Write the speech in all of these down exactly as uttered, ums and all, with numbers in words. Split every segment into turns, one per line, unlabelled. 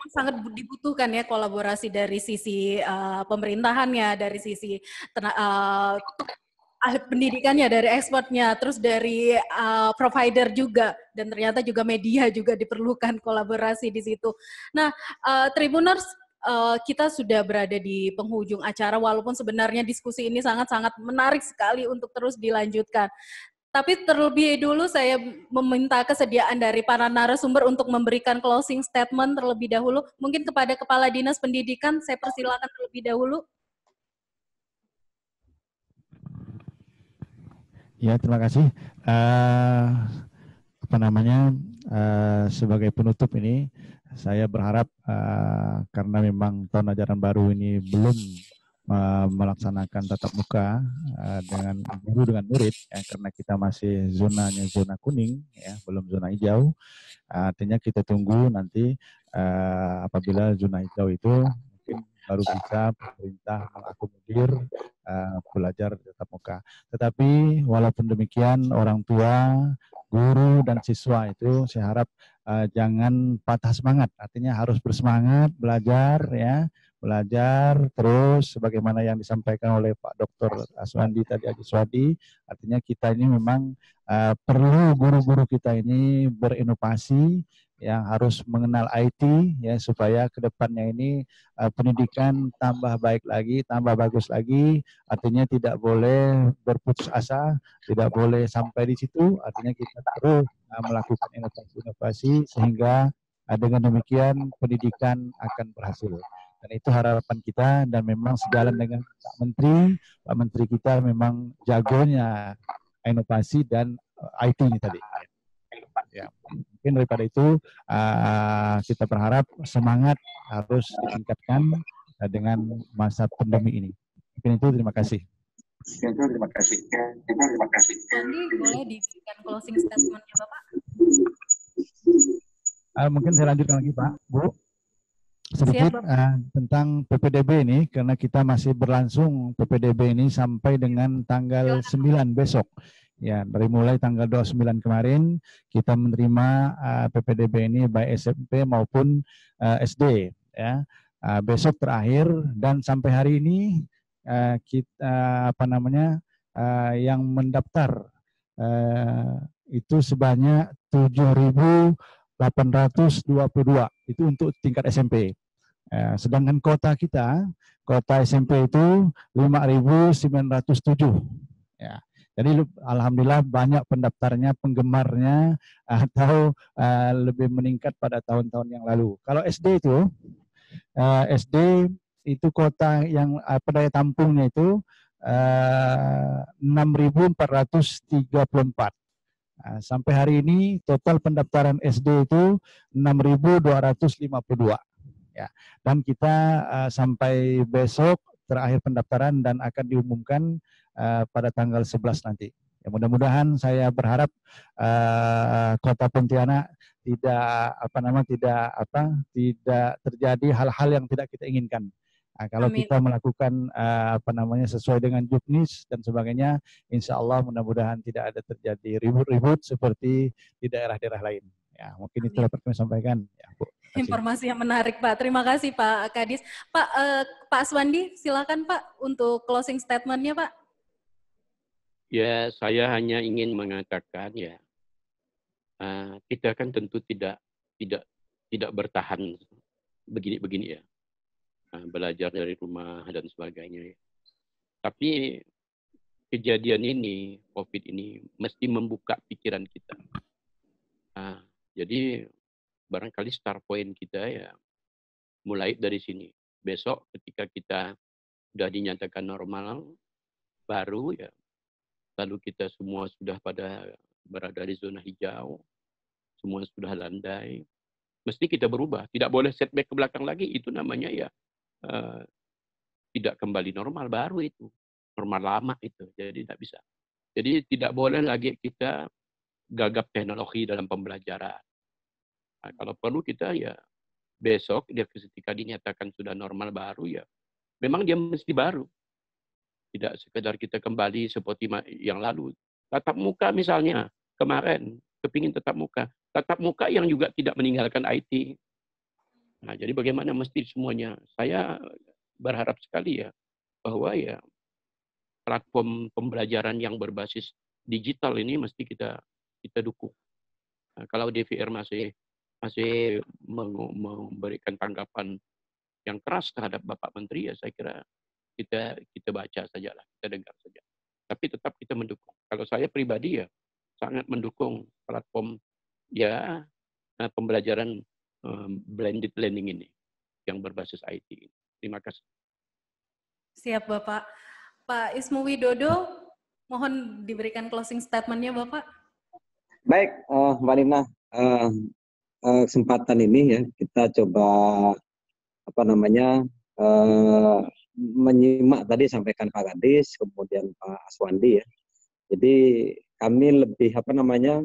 sangat dibutuhkan ya kolaborasi dari sisi uh, pemerintahannya, dari sisi tena, uh, ahli pendidikannya, dari expertnya, terus dari uh, provider juga, dan ternyata juga media juga diperlukan kolaborasi di situ. Nah, uh, Tribuners, uh, kita sudah berada di penghujung acara, walaupun sebenarnya diskusi ini sangat-sangat menarik sekali untuk terus dilanjutkan. Tapi terlebih dulu saya meminta kesediaan dari para narasumber untuk memberikan closing statement terlebih dahulu. Mungkin kepada Kepala Dinas Pendidikan, saya persilakan terlebih dahulu.
Ya, terima kasih. Uh, apa namanya, uh, sebagai penutup ini, saya berharap uh, karena memang tahun ajaran baru ini belum melaksanakan tatap muka uh, dengan guru dengan murid ya, karena kita masih zonanya zona kuning ya, belum zona hijau. Uh, artinya kita tunggu nanti uh, apabila zona hijau itu mungkin baru bisa pemerintah mengakomodir uh, belajar tatap muka. Tetapi walaupun demikian, orang tua, guru dan siswa itu saya harap uh, jangan patah semangat. Artinya harus bersemangat belajar ya. Belajar terus sebagaimana yang disampaikan oleh Pak Doktor Aswandi tadi, Ajiswadi, artinya kita ini memang uh, perlu guru-guru kita ini berinovasi yang harus mengenal I T ya, supaya kedepannya ini uh, pendidikan tambah baik lagi, tambah bagus lagi, artinya tidak boleh berputus asa, tidak boleh sampai di situ, artinya kita terus uh, melakukan inovasi-inovasi sehingga uh, dengan demikian pendidikan akan berhasil. Dan itu harapan kita, dan memang sejalan dengan Pak Menteri, Pak Menteri kita memang jagonya inovasi dan I T ini tadi. Ya, mungkin daripada itu uh, kita berharap semangat harus ditingkatkan uh, dengan masa pandemi ini. Mungkin itu, terima kasih.
Terima kasih. Terima kasih.
Andi, boleh diberikan closing statement-nya Bapak?
Uh, mungkin saya lanjutkan lagi Pak, Bu. Sedikit
Siap,
uh, tentang P P D B ini, karena kita masih berlangsung P P D B ini sampai dengan tanggal sembilan besok. Ya, dari mulai tanggal dua puluh sembilan kemarin kita menerima uh, P P D B ini baik S M P maupun uh, S D. Ya, uh, besok terakhir, dan sampai hari ini uh, kita uh, apa namanya uh, yang mendaftar uh, itu sebanyak tujuh ribu delapan ratus dua puluh dua, itu untuk tingkat S M P. Eh, sedangkan kota kita, kota S M P itu lima ribu sembilan ratus tujuh. Ya. Jadi alhamdulillah banyak pendaftarnya, penggemarnya, atau uh, lebih meningkat pada tahun-tahun yang lalu. Kalau S D itu, uh, S D itu kota yang uh, daya tampungnya itu uh, enam ribu empat ratus tiga puluh empat. Nah, sampai hari ini total pendaftaran S D itu enam ribu dua ratus lima puluh dua. Ya, dan kita uh, sampai besok terakhir pendaftaran dan akan diumumkan uh, pada tanggal sebelas nanti. Ya, mudah-mudahan saya berharap uh, Kota Pontianak tidak apa nama tidak apa tidak terjadi hal-hal yang tidak kita inginkan. Nah, kalau
Amin.
kita melakukan uh, apa namanya sesuai dengan juknis dan sebagainya, insya Allah mudah-mudahan tidak ada terjadi ribut-ribut seperti di daerah-daerah lain. Ya, mungkin itu dapat kami sampaikan. Ya, Bu.
Informasi yang menarik Pak. Terima kasih Pak Kadis. Pak uh, Pak Aswandi, silakan Pak untuk closing statement-nya Pak.
Ya, saya hanya ingin mengatakan ya, uh, kita kan tentu tidak tidak tidak bertahan begini-begini ya. Belajar dari rumah dan sebagainya. Tapi kejadian ini, COVID ini, mesti membuka pikiran kita. Nah, jadi barangkali start point kita ya mulai dari sini. Besok ketika kita sudah dinyatakan normal, baru ya, lalu kita semua sudah pada berada di zona hijau, semua sudah landai, mesti kita berubah. Tidak boleh setback ke belakang lagi, itu namanya ya Uh, tidak kembali normal baru itu, normal lama itu, jadi tidak bisa. Jadi tidak boleh lagi kita gagap teknologi dalam pembelajaran. Nah, kalau perlu kita ya besok dia ketika dinyatakan sudah normal baru ya, memang dia mesti baru. Tidak sekedar kita kembali seperti yang lalu. Tatap muka misalnya kemarin kepingin tatap muka, tatap muka yang juga tidak meninggalkan I T. Nah, jadi bagaimana mesti semuanya? Saya berharap sekali ya bahwa ya platform pembelajaran yang berbasis digital ini mesti kita kita dukung. Nah, kalau D V R masih masih memberikan tanggapan yang keras terhadap Bapak Menteri, ya saya kira kita kita baca saja lah, kita dengar saja. Tapi tetap kita mendukung. Kalau saya pribadi ya sangat mendukung platform ya pembelajaran um, blended learning ini yang berbasis I T ini. Terima kasih.
Siap Bapak. Pak Ismu Widodo, mohon diberikan closing statement-nya Bapak.
Baik, uh, Mbak Nina, uh, uh, kesempatan ini ya kita coba apa namanya uh, menyimak tadi sampaikan Pak Kadis, kemudian Pak Aswandi ya. Jadi kami lebih apa namanya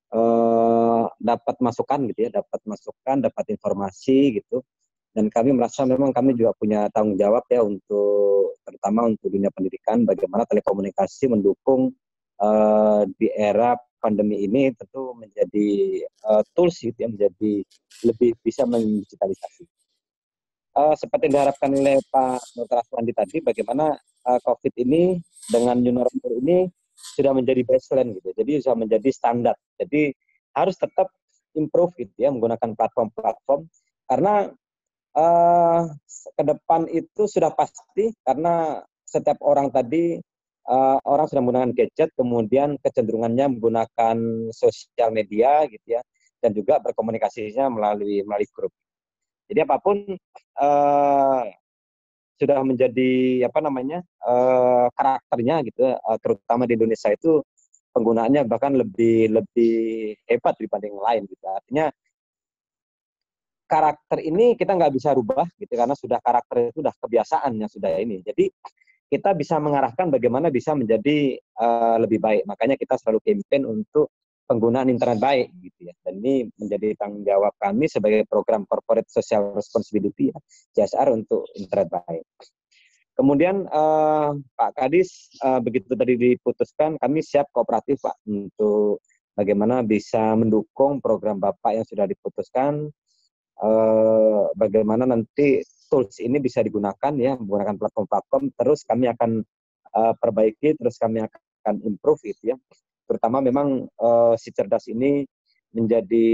uh, dapat masukan gitu ya, dapat masukan, dapat informasi gitu. Dan kami merasa memang kami juga punya tanggung jawab ya untuk terutama untuk dunia pendidikan, bagaimana telekomunikasi mendukung uh, di era pandemi ini tentu menjadi uh, tools gitu ya, menjadi lebih bisa mendigitalisasi. Uh, seperti yang diharapkan oleh Pak Doktor Aswandi tadi, bagaimana uh, COVID ini dengan new normal ini sudah menjadi baseline gitu, jadi sudah menjadi standar. Jadi harus tetap improve gitu ya, menggunakan platform-platform karena uh, ke depan itu sudah pasti karena setiap orang tadi uh, orang sudah menggunakan gadget, kemudian kecenderungannya menggunakan sosial media gitu ya, dan juga berkomunikasinya melalui melalui grup. Jadi apapun uh, sudah menjadi apa namanya uh, karakternya gitu, uh, terutama di Indonesia itu penggunaannya bahkan lebih lebih hebat dibanding yang lain gitu. Artinya karakter ini kita nggak bisa rubah gitu karena sudah karakter itu sudah kebiasaannya sudah ini. Jadi kita bisa mengarahkan bagaimana bisa menjadi uh, lebih baik. Makanya kita selalu campaign untuk penggunaan internet baik gitu ya. Dan ini menjadi tanggung jawab kami sebagai program corporate social responsibility ya, C S R untuk internet baik. Kemudian uh, Pak Kadis uh, begitu tadi diputuskan kami siap kooperatif Pak untuk bagaimana bisa mendukung program Bapak yang sudah diputuskan. Uh, bagaimana nanti tools ini bisa digunakan ya, menggunakan platform-platform, terus kami akan uh, perbaiki, terus kami akan improve itu ya. Terutama memang uh, si cerdas ini menjadi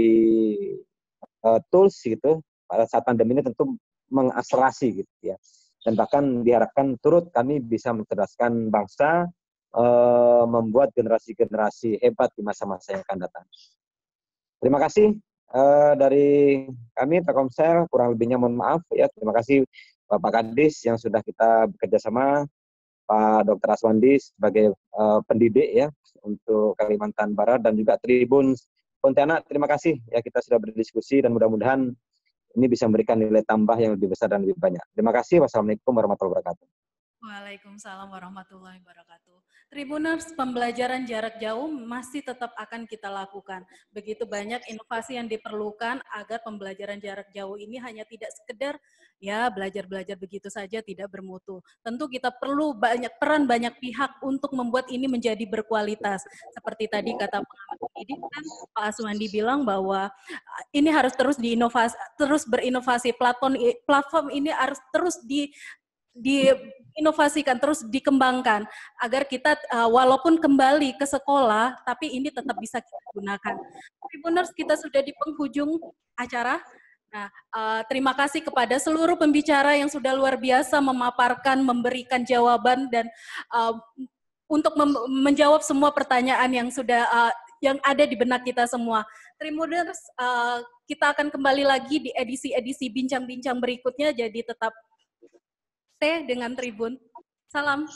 uh, tools gitu pada saat pandemi ini tentu mengakselerasi gitu ya. Dan bahkan diharapkan turut kami bisa mencerdaskan bangsa, uh, membuat generasi-generasi hebat di masa-masa yang akan datang. Terima kasih. Uh, dari kami Telkomsel, kurang lebihnya mohon maaf ya. Terima kasih Bapak Kadis yang sudah kita bekerja sama, Pak Doktor Aswandi sebagai uh, pendidik ya untuk Kalimantan Barat dan juga Tribun Pontianak. Terima kasih ya kita sudah berdiskusi dan mudah-mudahan ini bisa memberikan nilai tambah yang lebih besar dan lebih banyak. Terima kasih. Wassalamualaikum warahmatullahi wabarakatuh.
Waalaikumsalam warahmatullahi wabarakatuh. Tribuners, pembelajaran jarak jauh masih tetap akan kita lakukan. Begitu banyak inovasi yang diperlukan agar pembelajaran jarak jauh ini hanya tidak sekedar ya belajar-belajar begitu saja tidak bermutu. Tentu kita perlu banyak peran banyak pihak untuk membuat ini menjadi berkualitas. Seperti tadi kata pengamat pendidikan, Pak Aswandi bilang bahwa ini harus terus diinovasi, terus berinovasi. Platform platform ini harus terus di diinovasikan, terus dikembangkan agar kita uh, walaupun kembali ke sekolah, tapi ini tetap bisa kita gunakan. Tribuners, kita sudah di penghujung acara. Nah, uh, terima kasih kepada seluruh pembicara yang sudah luar biasa memaparkan, memberikan jawaban dan uh, untuk menjawab semua pertanyaan yang sudah uh, yang ada di benak kita semua. Tribuners, uh, kita akan kembali lagi di edisi-edisi bincang-bincang berikutnya, jadi tetap stay dengan Tribun. Salam.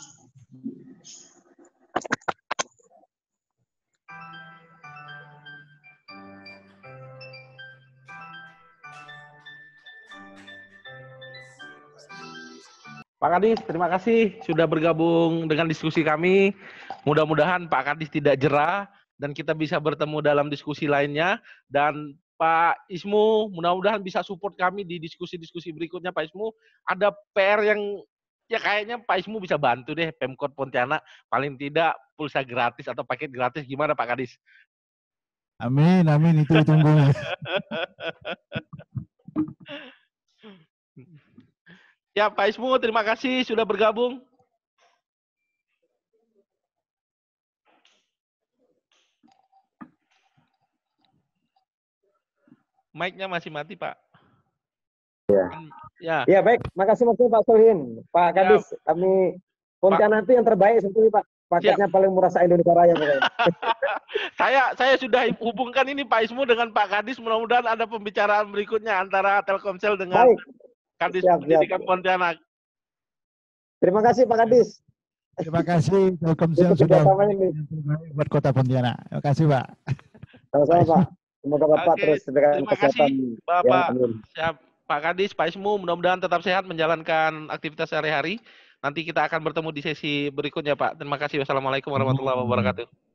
Pak Kadis, terima kasih sudah bergabung dengan diskusi kami. Mudah-mudahan Pak Kadis tidak jera dan kita bisa bertemu dalam diskusi lainnya. Dan Pak Ismu, mudah-mudahan bisa support kami di diskusi-diskusi berikutnya. Pak Ismu, ada P R yang ya kayaknya Pak Ismu bisa bantu deh, Pemkot Pontianak. Paling tidak pulsa gratis atau paket gratis. Gimana Pak Kadis?
Amin, amin, itu tunggu.
Ya, Pak Ismu, terima kasih sudah bergabung. Mic-nya masih mati, Pak.
Ya.
Ya.
Ya, baik. Makasih makasih Pak Sohin. Pak Kadis, ya. Kami Pontianak itu yang terbaik sebetulnya Pak. Paketnya Siap. paling murah se-Indonesia Raya pokoknya.
saya saya sudah hubungkan ini Pak Ismu dengan Pak Kadis. Mudah-mudahan ada pembicaraan berikutnya antara Telkomsel dengan baik. Kadis siap, Pendidikan siap. Pontianak. Terima kasih Pak Kadis.
Terima kasih Telkomsel sudah buat Kota Pontianak. Terima kasih Pak.
Sama-sama Pak. Semoga Bapak
Oke,
terus diberikan
terima
kesehatan.
kasih Bapak.
Ya,
siap. Pak Kadis, Pak Ismu, mudah-mudahan tetap sehat menjalankan aktivitas sehari-hari. Nanti kita akan bertemu di sesi berikutnya Pak. Terima kasih. Wassalamualaikum warahmatullahi wabarakatuh.